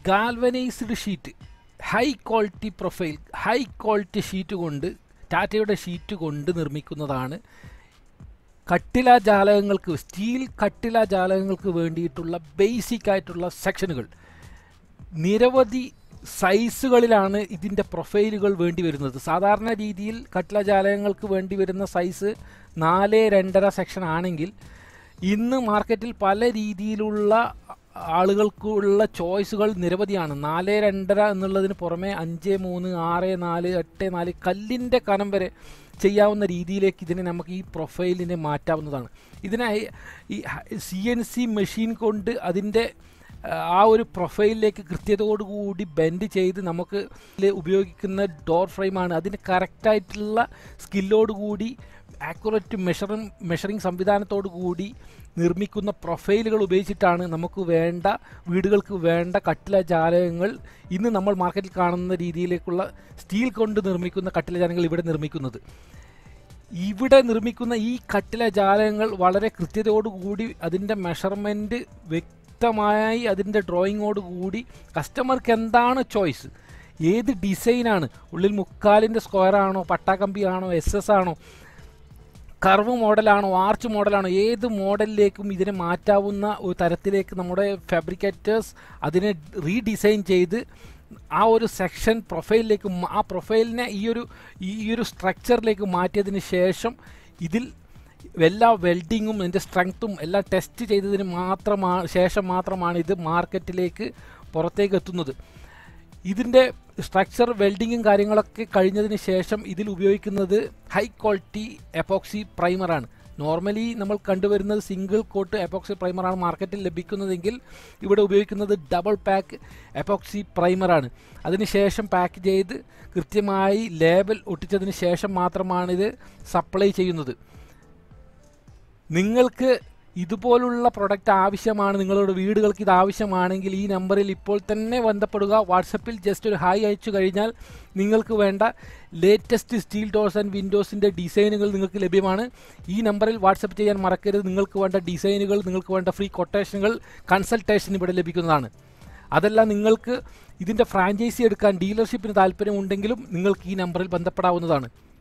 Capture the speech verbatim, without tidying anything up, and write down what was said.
Galvanised sheet, high quality profile, high quality sheet കൊണ്ട്, ടാറ്റയുടെ sheet കൊണ്ട് നിർമ്മിക്കുന്നതാണ് കട്ടില ജാലകങ്ങൾക്ക്, സ്റ്റീൽ കട്ടില ജാലകങ്ങൾക്ക് വേണ്ടിയിട്ടുള്ള ബേസിക് ആയിട്ടുള്ള സെക്ഷനുകൾ. നിരവധി സൈസുകളിലാണ് ഇതിൻ്റെ പ്രൊഫൈലുകൾ വേണ്ടി വരുന്നത്. സാധാരണ രീതിയിൽ കട്ടില ജാലകങ്ങൾക്ക് വേണ്ടി വരുന്ന സൈസ് നാല് രണ്ടര സെക്ഷൻ ആണെങ്കിൽ ഇന്ന് മാർക്കറ്റിൽ പല രീതിയിലുള്ള ആളുകൾക്കുള്ള ചോയ്സുകൾ നിരവധിയാണ്. നാല് രണ്ടര എന്നുള്ളതിന് പുറമെ അഞ്ച് മൂന്ന് ആറ് നാല് എട്ട് നാല് കല്ലിൻ്റെ കനം വരെ ചെയ്യാവുന്ന രീതിയിലേക്ക് ഇതിനെ നമുക്ക് ഈ പ്രൊഫൈലിനെ മാറ്റാവുന്നതാണ്. ഇതിനായി ഈ സി എൻ സി മെഷീൻ കൊണ്ട് അതിൻ്റെ ആ ഒരു പ്രൊഫൈലിലേക്ക് കൃത്യതയോടുകൂടി ബെൻഡ് ചെയ്ത് നമുക്ക് ഉപയോഗിക്കുന്ന ഡോർ ഫ്രെയിമാണ്. അതിന് കറക്റ്റായിട്ടുള്ള സ്കില്ലോടുകൂടി ആക്യുറേറ്റ് മെഷറിങ് മെഷറിങ് സംവിധാനത്തോടു കൂടി നിർമ്മിക്കുന്ന പ്രൊഫൈലുകൾ ഉപയോഗിച്ചിട്ടാണ് നമുക്ക് വേണ്ട വീടുകൾക്ക് വേണ്ട കട്ടില ജാലകങ്ങൾ ഇന്ന് നമ്മൾ മാർക്കറ്റിൽ കാണുന്ന രീതിയിലേക്കുള്ള സ്റ്റീൽ കൊണ്ട് നിർമ്മിക്കുന്ന കട്ടില ജാലകങ്ങൾ ഇവിടെ നിർമ്മിക്കുന്നത്. ഇവിടെ നിർമ്മിക്കുന്ന ഈ കട്ടില ജാലകങ്ങൾ വളരെ കൃത്യതയോടുകൂടി അതിൻ്റെ മെഷർമെൻറ്റ് വ്യക്തമായി അതിൻ്റെ ഡ്രോയിങ്ങോട് കൂടി കസ്റ്റമർക്ക് എന്താണ് ചോയ്സ്, ഏത് ഡിസൈനാണ്, ഉള്ളിൽ മുക്കാലിൻ്റെ സ്ക്വയറാണോ, പട്ടാക്കമ്പിയാണോ, എസ് എസ് ആണോ, കർവ് മോഡലാണോ, ആർച്ച് മോഡലാണോ, ഏത് മോഡലിലേക്കും ഇതിനെ മാറ്റാവുന്ന ഒരു തരത്തിലേക്ക് നമ്മുടെ ഫാബ്രിക്കേറ്റേഴ്സ് അതിനെ റീഡിസൈൻ ചെയ്ത് ആ ഒരു സെക്ഷൻ പ്രൊഫൈലിലേക്ക്, ആ പ്രൊഫൈലിനെ ഈ ഒരു ഈ ഒരു സ്ട്രക്ചറിലേക്ക് മാറ്റിയതിന് ശേഷം ഇതിൽ എല്ലാ വെൽഡിങ്ങും അതിൻ്റെ സ്ട്രെങ്ത്തും എല്ലാം ടെസ്റ്റ് ചെയ്തതിന് മാത്രമാണ് ശേഷം മാത്രമാണ് ഇത് മാർക്കറ്റിലേക്ക് പുറത്തേക്ക് എത്തുന്നത്. ഇതിൻ്റെ സ്ട്രക്ചർ വെൽഡിങ്ങും കാര്യങ്ങളൊക്കെ കഴിഞ്ഞതിന് ശേഷം ഇതിൽ ഉപയോഗിക്കുന്നത് ഹൈ ക്വാളിറ്റി എപ്പോക്സി പ്രൈമറാണ്. നോർമലി നമ്മൾ കണ്ടുവരുന്നത് സിംഗിൾ കോട്ട് എപ്പോക്സി പ്രൈമറാണ് മാർക്കറ്റിൽ ലഭിക്കുന്നതെങ്കിൽ ഇവിടെ ഉപയോഗിക്കുന്നത് ഡബിൾ പാക്ക് എപ്പോക്സി പ്രൈമറാണ്. അതിനുശേഷം പാക്ക് ചെയ്ത് കൃത്യമായി ലേബൽ ഒട്ടിച്ചതിന് ശേഷം മാത്രമാണ് ഇത് സപ്ലൈ ചെയ്യുന്നത്. നിങ്ങൾക്ക് ഇതുപോലുള്ള പ്രൊഡക്റ്റ് ആവശ്യമാണ്, നിങ്ങളുടെ വീടുകൾക്ക് ഇത് ആവശ്യമാണെങ്കിൽ ഈ നമ്പറിൽ ഇപ്പോൾ തന്നെ ബന്ധപ്പെടുക. വാട്സപ്പിൽ ജസ്റ്റ് ഒരു ഹായ് അയച്ചു കഴിഞ്ഞാൽ നിങ്ങൾക്ക് വേണ്ട ലേറ്റസ്റ്റ് സ്റ്റീൽ ഡോർസ് ആൻഡ് വിൻഡോസിൻ്റെ ഡിസൈനുകൾ നിങ്ങൾക്ക് ലഭ്യമാണ്. ഈ നമ്പറിൽ വാട്സപ്പ് ചെയ്യാൻ മറക്കരുത്. നിങ്ങൾക്ക് വേണ്ട ഡിസൈനുകൾ, നിങ്ങൾക്ക് വേണ്ട ഫ്രീ കൊട്ടേഷനുകൾ, കൺസൾട്ടേഷൻ ഇവിടെ ലഭിക്കുന്നതാണ്. അതല്ല നിങ്ങൾക്ക് ഇതിൻ്റെ ഫ്രാഞ്ചൈസി എടുക്കാൻ ഡീലർഷിപ്പിന് താല്പര്യമുണ്ടെങ്കിലും നിങ്ങൾക്ക് ഈ നമ്പറിൽ ബന്ധപ്പെടാവുന്നതാണ്.